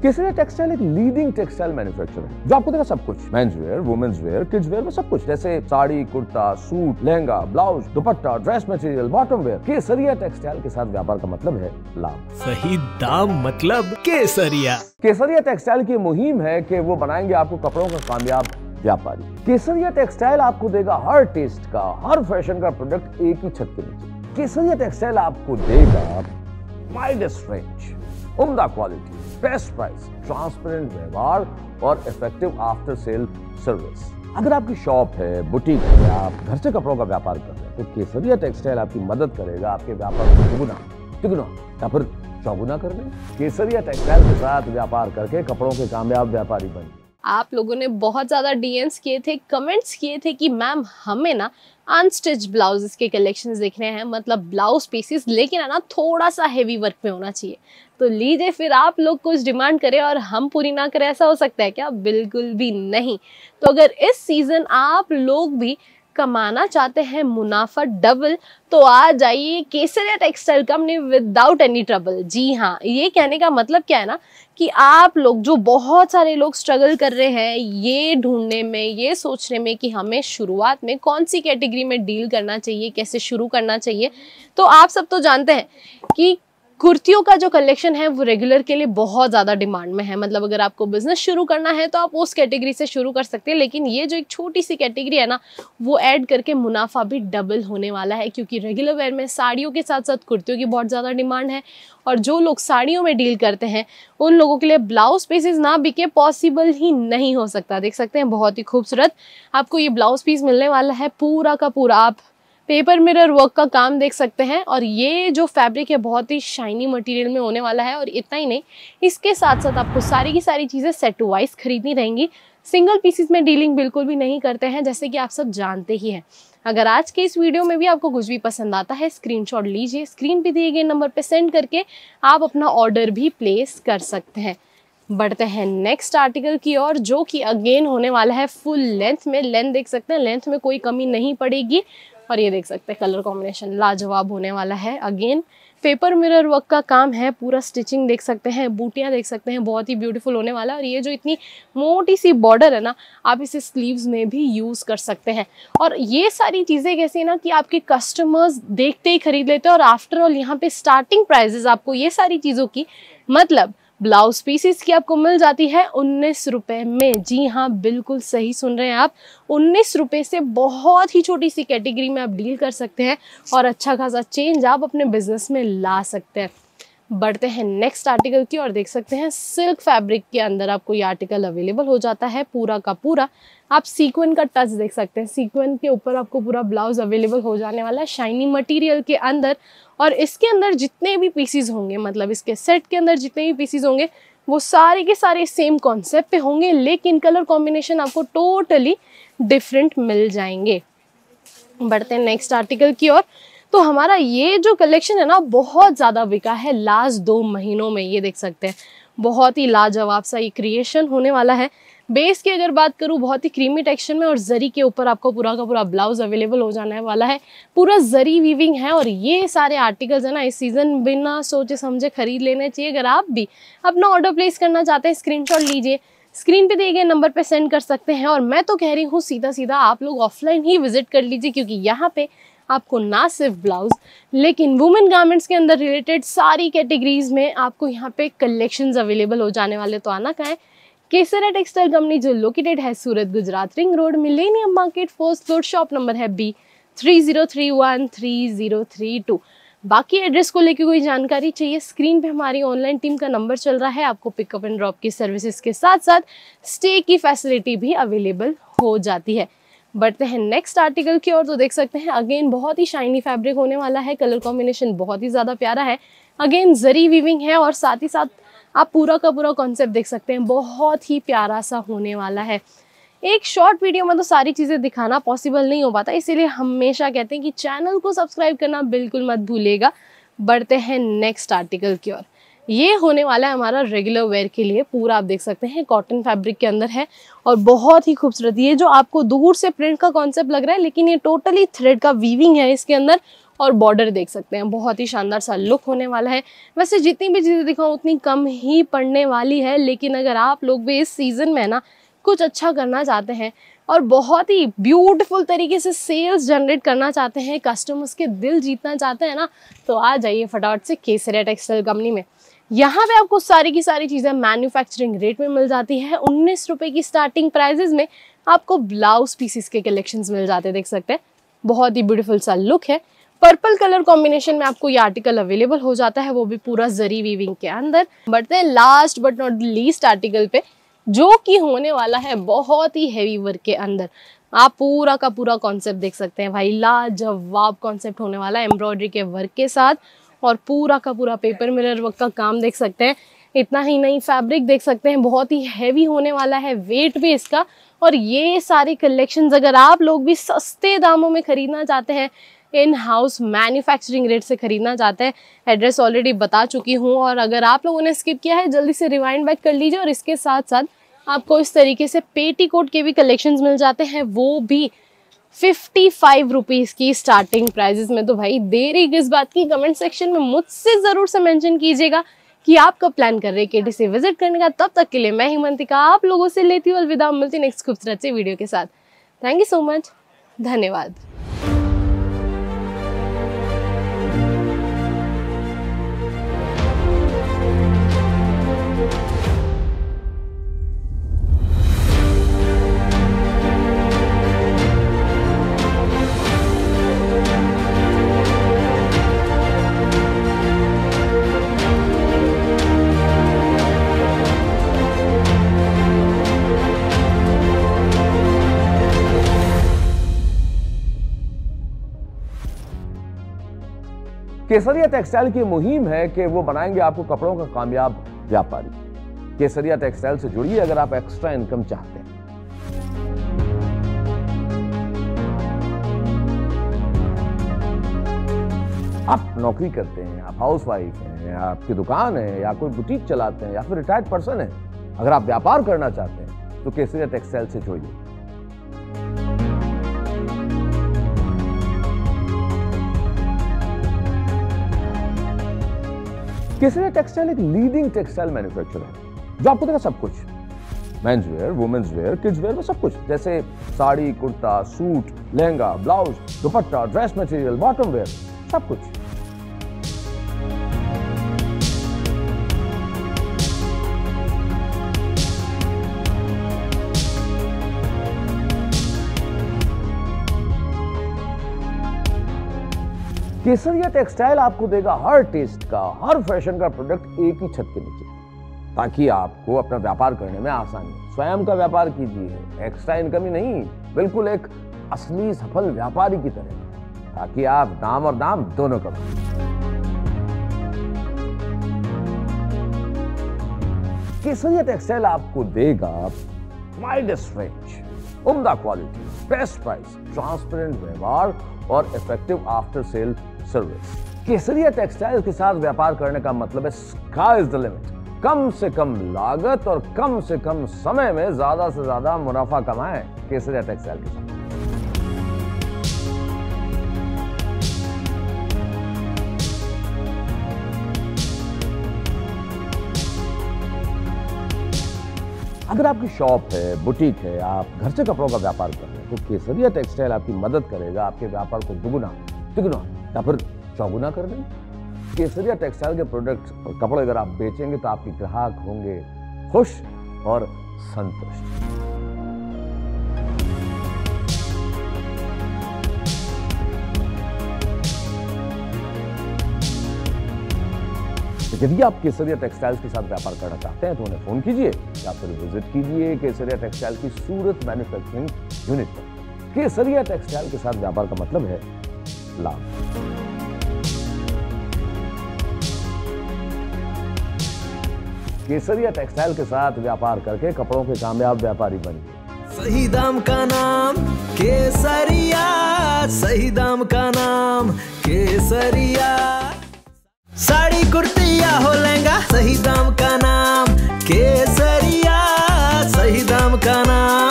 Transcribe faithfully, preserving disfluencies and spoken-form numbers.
केसरिया textile एक leading textile manufacturer है जो आपको देगा सब कुछ, men's wear, women's wear, kids wear में सब कुछ, जैसे sari, kurta, suit, lehenga, blouse, dupatta, dress material, bottom wear. Kesariya textile के साथ व्यापार का मतलब है लाभ। सही दाम मतलब केसरिया। केसरिया टेक्सटाइल की मुहिम है कि वो बनाएंगे आपको कपड़ों का कामयाब व्यापारी। केसरिया टेक्सटाइल आपको देगा हर टेस्ट का, हर फैशन का प्रोडक्ट एक ही छत के नीचे। केसरिया टेक्सटाइल आपको देगा वाइडेस्ट रेंज, उम्दा क्वालिटी, बेस्ट प्राइस, ट्रांसपेरेंट व्यवहार और इफेक्टिव आफ्टर सेल सर्विस। अगर आपकी शॉप है, बुटीक है, आप घर से कपड़ों का व्यापार कर रहे हैं तो केसरिया टेक्सटाइल आपकी मदद करेगा आपके व्यापार को दुगुना, तिगुना या फिर चौगुना करने। केसरिया टेक्सटाइल के साथ व्यापार करके कपड़ों के कामयाब व्यापारी बने। आप लोगों ने बहुत ज़्यादा डीएम्स किए थे, कमेंट्स किए थे कि मैम हमें ना अनस्टिच ब्लाउजेस के कलेक्शंस देखने हैं, मतलब ब्लाउज पीसेस, लेकिन है ना थोड़ा सा हेवी वर्क में होना चाहिए। तो लीजिए फिर आप लोग कुछ डिमांड करें और हम पूरी ना करें, ऐसा हो सकता है क्या? बिल्कुल भी नहीं। तो अगर इस सीजन आप लोग भी कमाना चाहते हैं मुनाफा डबल, तो आ जाइए Kesariya textile company without any trouble. जी हाँ, ये कहने का मतलब क्या है ना कि आप लोग जो बहुत सारे लोग स्ट्रगल कर रहे हैं ये ढूंढने में, ये सोचने में कि हमें शुरुआत में कौन सी कैटेगरी में डील करना चाहिए, कैसे शुरू करना चाहिए, तो आप सब तो जानते हैं कि कुर्तियों का जो कलेक्शन है वो रेगुलर के लिए बहुत ज़्यादा डिमांड में है। मतलब अगर आपको बिजनेस शुरू करना है तो आप उस कैटेगरी से शुरू कर सकते हैं, लेकिन ये जो एक छोटी सी कैटेगरी है ना वो ऐड करके मुनाफा भी डबल होने वाला है, क्योंकि रेगुलर वेयर में साड़ियों के साथ साथ कुर्तियों की बहुत ज़्यादा डिमांड है। और जो लोग साड़ियों में डील करते हैं उन लोगों के लिए ब्लाउज पीसेस ना बिके पॉसिबल ही नहीं हो सकता। देख सकते हैं बहुत ही खूबसूरत आपको ये ब्लाउज पीस मिलने वाला है, पूरा का पूरा आप पेपर मिरर वर्क का काम देख सकते हैं। और ये जो फैब्रिक है बहुत ही शाइनी मटेरियल में होने वाला है। और इतना ही नहीं, इसके साथ साथ आपको सारी की सारी चीज़ें सेट वाइज खरीदनी रहेंगी। सिंगल पीसेस में डीलिंग बिल्कुल भी नहीं करते हैं, जैसे कि आप सब जानते ही हैं। अगर आज के इस वीडियो में भी आपको कुछ भी पसंद आता है, स्क्रीनशॉट लीजिए, स्क्रीन पे दिए गए नंबर पे सेंड करके आप अपना ऑर्डर भी प्लेस कर सकते हैं। बढ़ते हैं नेक्स्ट आर्टिकल की ओर, जो कि अगेन होने वाला है फुल लेंथ में। लेंथ देख सकते हैं, लेंथ में कोई कमी नहीं पड़ेगी। और ये देख सकते हैं कलर कॉम्बिनेशन लाजवाब होने वाला है। अगेन पेपर मिरर वर्क का काम है, पूरा स्टिचिंग देख सकते हैं, बूटियां देख सकते हैं, बहुत ही ब्यूटीफुल होने वाला है। और ये जो इतनी मोटी सी बॉर्डर है ना, आप इसे स्लीव्स में भी यूज़ कर सकते हैं। और ये सारी चीज़ें कैसी है ना कि आपके कस्टमर्स देखते ही खरीद लेते हैं। और आफ्टर ऑल यहाँ पे स्टार्टिंग प्राइजेस आपको ये सारी चीज़ों की, मतलब ब्लाउज पीसेस की आपको मिल जाती है उन्नीस रुपए में। जी हाँ, बिल्कुल सही सुन रहे हैं आप, उन्नीस रुपए से बहुत ही छोटी सी कैटेगरी में आप डील कर सकते हैं और अच्छा खासा चेंज आप अपने बिजनेस में ला सकते हैं। बढ़ते हैं नेक्स्ट आर्टिकल की और देख सकते हैं सिल्क फैब्रिक के अंदर आपको ये आर्टिकल अवेलेबल हो जाता है, पूरा का पूरा आप सीक्वेंस का टच देख सकते हैं। सीक्वेंस के ऊपर आपको पूरा ब्लाउज अवेलेबल हो जाने वाला है शाइनी मटेरियल के अंदर। और इसके अंदर जितने भी पीसीज होंगे, मतलब इसके सेट के अंदर जितने भी पीसीज होंगे वो सारे के सारे सेम कॉन्सेप्ट पे होंगे, लेकिन कलर कॉम्बिनेशन आपको टोटली डिफरेंट मिल जाएंगे। बढ़ते हैं नेक्स्ट आर्टिकल की ओर। तो हमारा ये जो कलेक्शन है ना बहुत ज़्यादा बिका है लास्ट दो महीनों में। ये देख सकते हैं बहुत ही लाजवाब सा ये क्रिएशन होने वाला है। बेस की अगर बात करूँ बहुत ही क्रीमी टेक्सचर में और जरी के ऊपर आपको पूरा का पूरा ब्लाउज अवेलेबल हो जाने वाला है। पूरा जरी वीविंग है और ये सारे आर्टिकल्स है ना इस सीजन बिना सोचे समझे खरीद लेने चाहिए। अगर आप भी अपना ऑर्डर प्लेस करना चाहते हैं स्क्रीनशॉट लीजिए, स्क्रीन पे दिए गए नंबर पे सेंड कर सकते हैं। और मैं तो कह रही हूँ सीधा सीधा आप लोग ऑफलाइन ही विजिट कर लीजिए, क्योंकि यहाँ पे आपको ना सिर्फ ब्लाउज लेकिन वुमेन गारमेंट्स के अंदर रिलेटेड सारी कैटेगरीज में आपको यहाँ पे कलेक्शंस अवेलेबल हो जाने वाले। तो आना कहाँ है? केसरिया टेक्सटाइल कंपनी जो लोकेटेड है Surat Gujarat ring road millennium market first floor, shop number है B three zero three one three zero three two. बाकी एड्रेस को लेकर कोई जानकारी चाहिए, स्क्रीन पे हमारी ऑनलाइन टीम का नंबर चल रहा है। आपको पिकअप एंड ड्रॉप की सर्विसेज के साथ साथ स्टे की फैसिलिटी भी अवेलेबल हो जाती है। बढ़ते हैं नेक्स्ट आर्टिकल की ओर। तो देख सकते हैं अगेन बहुत ही शाइनी फैब्रिक होने वाला है, कलर कॉम्बिनेशन बहुत ही ज़्यादा प्यारा है। अगेन जरी वीविंग है और साथ ही साथ आप पूरा का पूरा कॉन्सेप्ट देख सकते हैं, बहुत ही प्यारा सा होने वाला है। एक शॉर्ट वीडियो में तो सारी चीज़ें दिखाना पॉसिबल नहीं हो पाता, इसीलिए हमेशा कहते हैं कि चैनल को सब्सक्राइब करना बिल्कुल मत भूलिएगा। बढ़ते हैं नेक्स्ट आर्टिकल की ओर। ये होने वाला है हमारा रेगुलर वेयर के लिए, पूरा आप देख सकते हैं कॉटन फैब्रिक के अंदर है और बहुत ही खूबसूरत। ये जो आपको दूर से प्रिंट का कॉन्सेप्ट लग रहा है, लेकिन ये टोटली थ्रेड का वीविंग है इसके अंदर और बॉर्डर देख सकते हैं, बहुत ही शानदार सा लुक होने वाला है। वैसे जितनी भी चीज़ें दिखाऊँ उतनी कम ही पड़ने वाली है, लेकिन अगर आप लोग भी इस सीज़न में ना कुछ अच्छा करना चाहते हैं और बहुत ही ब्यूटीफुल तरीके से सेल्स जनरेट करना चाहते हैं, कस्टमर्स के दिल जीतना चाहते हैं ना, तो आ जाइए फटाफट से केसरिया टेक्सटाइल कंपनी में। यहाँ पे आपको सारी की सारी चीज़ें मैन्युफैक्चरिंग रेट में मिल जाती है। उन्नीस रुपये की स्टार्टिंग प्राइजेस में आपको ब्लाउज पीसेस के कलेक्शंस मिल जाते हैं, देख सकते हैं, बहुत ही ब्यूटीफुल सा लुक है। पर्पल कलर कॉम्बिनेशन में आपको ये आर्टिकल अवेलेबल हो जाता है, वो भी पूरा जरी वीविंग के अंदर। बढ़ते हैं last but not least article पे, जो कि होने वाला है बहुत ही हैवी वर्क के अंदर। आप पूरा का पूरा कॉन्सेप्ट देख सकते हैं भाई, लाजवाब कॉन्सेप्ट होने वाला है एम्ब्रॉयडरी के वर्क के साथ, और पूरा का पूरा पेपर मिरर वर्क का काम देख सकते हैं। इतना ही नहीं, फैब्रिक देख सकते हैं, बहुत ही हैवी होने वाला है, वेट भी इसका। और ये सारे कलेक्शंस अगर आप लोग भी सस्ते दामों में खरीदना चाहते हैं, इन हाउस मैन्युफैक्चरिंग रेट से खरीदना चाहते हैं, एड्रेस ऑलरेडी बता चुकी हूँ। और अगर आप लोगों ने स्किप किया है जल्दी से रिवाइंड बैक कर लीजिए। और इसके साथ साथ आपको इस तरीके से पेटीकोट के भी कलेक्शंस मिल जाते हैं, वो भी फिफ्टी फाइव रुपीज़ की स्टार्टिंग प्राइजेस में। तो भाई देरी किस बात की, कमेंट सेक्शन में मुझसे ज़रूर से मेंशन कीजिएगा कि आप कब प्लान कर रहे हैं केटी से विजिट करने का। तब तक के लिए मैं हिमंतिका आप लोगों से लेती हूँ अलविदा, मिलती नेक्स्ट खूबसूरत से वीडियो के साथ। थैंक यू सो मच, धन्यवाद। केसरिया टेक्सटाइल की मुहिम है कि वो बनाएंगे आपको कपड़ों का कामयाब व्यापारी। केसरिया टेक्सटाइल से जुड़िए अगर आप एक्स्ट्रा इनकम चाहते हैं। आप नौकरी करते हैं, आप हाउसवाइफ हैं, या आपकी दुकान है, या कोई बुटीक चलाते हैं, या फिर रिटायर्ड पर्सन है, अगर आप व्यापार करना चाहते हैं तो केसरिया टेक्सटाइल से जुड़िए। केसरिया टेक्सटाइल एक लीडिंग टेक्सटाइल मैन्युफैक्चरर है जो आपको देगा सब कुछ, men's wear, women's wear, kids wear में सब कुछ, जैसे sari, kurta, suit, lehenga, blouse, dupatta, dress material, bottom wear, सब कुछ। केसरिया टेक्सटाइल आपको देगा हर टेस्ट का, हर फैशन का प्रोडक्ट एक ही छत के नीचे, ताकि आपको अपना व्यापार करने में आसानी हो। स्वयं का व्यापार कीजिए, एक्स्ट्रा इनकम ही नहीं, बिल्कुल एक असली सफल व्यापारी की तरह, ताकि आप दाम और दाम दोनों कमाएं। केसरिया टेक्सटाइल आपको देगा वाइडेस्ट रेंज, उम्दा क्वालिटी, बेस्ट प्राइस, ट्रांसपेरेंट व्यवहार और effective after sale service. Kesariya textile के साथ व्यापार करने का मतलब है स्काई इज द लिमिट। कम से कम लागत और कम से कम समय में ज्यादा से ज्यादा मुनाफा कमाएं केसरिया टेक्सटाइल के साथ। अगर आपकी शॉप है, बुटीक है, आप घर से कपड़ों का व्यापार कर रहे हैं, तो केसरिया टेक्सटाइल आपकी मदद करेगा आपके व्यापार को दुगुना, तिगुना या फिर चौगुना कर दें। केसरिया टेक्सटाइल के प्रोडक्ट और कपड़े अगर आप बेचेंगे तो आपके ग्राहक होंगे खुश और संतुष्ट। यदि आप केसरिया टेक्सटाइल्स के साथ व्यापार करना चाहते हैं तो उन्हें फोन कीजिए या फिर विजिट कीजिए केसरिया टेक्सटाइल की सूरत मैन्युफैक्चरिंग यूनिट पर। केसरिया टेक्सटाइल के साथ व्यापार का मतलब है लाभ। केसरिया टेक्सटाइल के साथ व्यापार करके कपड़ों के कामयाब व्यापारी बनिए। सही दाम का नाम केसरिया, सही दाम का नाम केसरिया। साड़ी कुर्ती या हो लहंगा, सही दाम का नाम केसरिया, सही दाम का नाम